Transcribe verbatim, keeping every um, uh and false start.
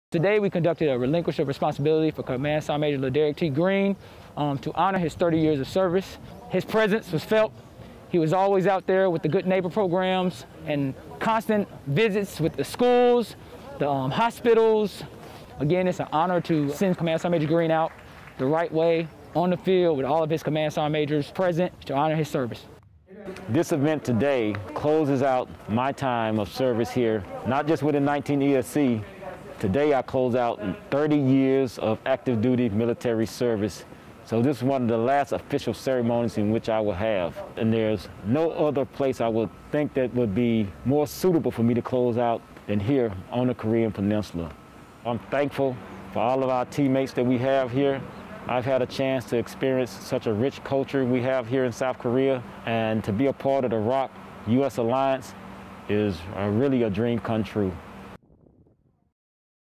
Today we conducted a relinquish of responsibility for Command Sergeant Major LaDerrick T. Green um, to honor his thirty years of service. His presence was felt. He was always out there with the Good Neighbor programs and constant visits with the schools, the um, hospitals. Again, it's an honor to send Command Sergeant Major Green out the right way on the field with all of his Command Sergeant Majors present to honor his service. This event today closes out my time of service here, not just with the nineteenth E S C. Today I close out thirty years of active duty military service. So this is one of the last official ceremonies in which I will have. And there's no other place I would think that would be more suitable for me to close out than here on the Korean Peninsula. I'm thankful for all of our teammates that we have here. I've had a chance to experience such a rich culture we have here in South Korea, and to be a part of the ROK U S Alliance is uh, really a dream come true.